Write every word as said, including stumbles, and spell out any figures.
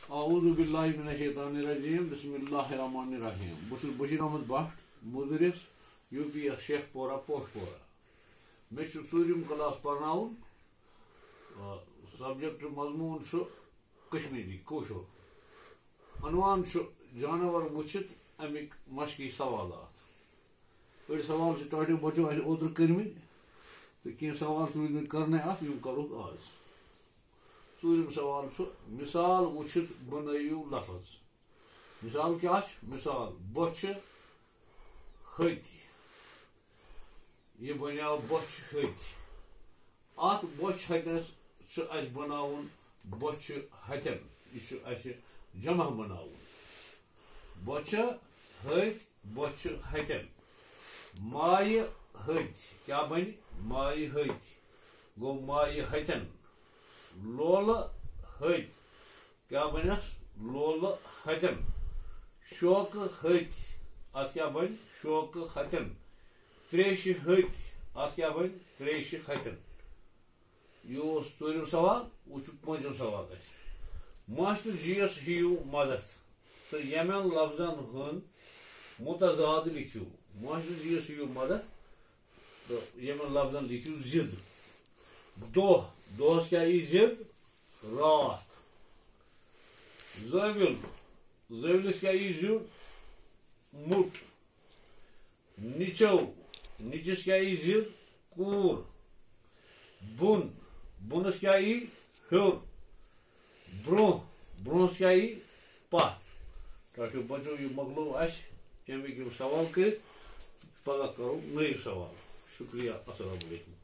اعوذ باللہ من الشیطان الرجیم بسم اللہ الرحمن الرحیم بس بشیر احمد بٹ مدرس U P S Sheikhpora پوش پورہ مے ژوٗرِم کلاس پرناون سبجیکٹ مضمون کشمیری کٲشُر عنوان جانور وٕچھِتھ امیک مشقی سوالات أڑۍ سوال چھِ ٹاٹیو بچو اَسہِ اوترٕ کٔرمٕتۍ تہٕ کینٛہہ سوال چھِ روٗدمٕتۍ کرنے اَتھ یِم کَروکھ آز ژوٗرِم سوال چھُ مثال وٕچھِتھ بنٲیِو لفظ مثال کیٛاہ چھِ مثال بۄچھِ ۂتۍ یہِ بنیٛاو بۄچھِ ۂتۍ اَتھ بۄچھِ ہتٮ۪س چھُ اَسہِ بناوُن بۄچھِ ہتٮ۪ن یہِ چھُ اَسہِ جمع بناوُن بۄچھِ ۂتۍ بۄچھِ ہتٮ۪ن مایہِ ۂتۍ کیٛاہ بنہِ مایہِ ۂتۍ گوٚو مایہِ ہتٮ۪ن لولہٕ ۂتۍ کیٛاہ بنٮ۪س لولہٕ ہتٮ۪ن شوقہٕ ۂتۍ اَتھ کیٛاہ بنہِ شوقہٕ ہتٮ۪ن تریشہِ ۂتۍ اَتھ کیٛاہ بنہِ تریشہِ ہتٮ۪ن یہِ اوس ژوٗرِم سوال وٕچھو پوٗنٛژِم سوال اَسہِ ماسٹر جِیَس ہیٚیِو مدد تہٕ یمن لفظن ہُنٛد متضاد لیکھِو ماسٹر جِیَس ہیٚیِو مدد تہٕ یمن لفظن لیکھِو ضِد دۄہ دۄہس کیٛاہ یی ضِد راتھ زٲوِل زٲوِلس کیٛاہ یی ضِد مُٹ نِچو نِچس کیٛاہ یی ضِد کوٗر بۄن بۄنس کیٛاہ یی ہیوٚر برٛونٛہہ برٛونٛہس کیٛاہ یی پتھ ٹاٹھیو بچو یہِ مۄکلو اَسہِ اَمِکۍ یِم سوال کٔرِتھ پگاہ کرو نٔے سوال شُکریہ السلام علیکم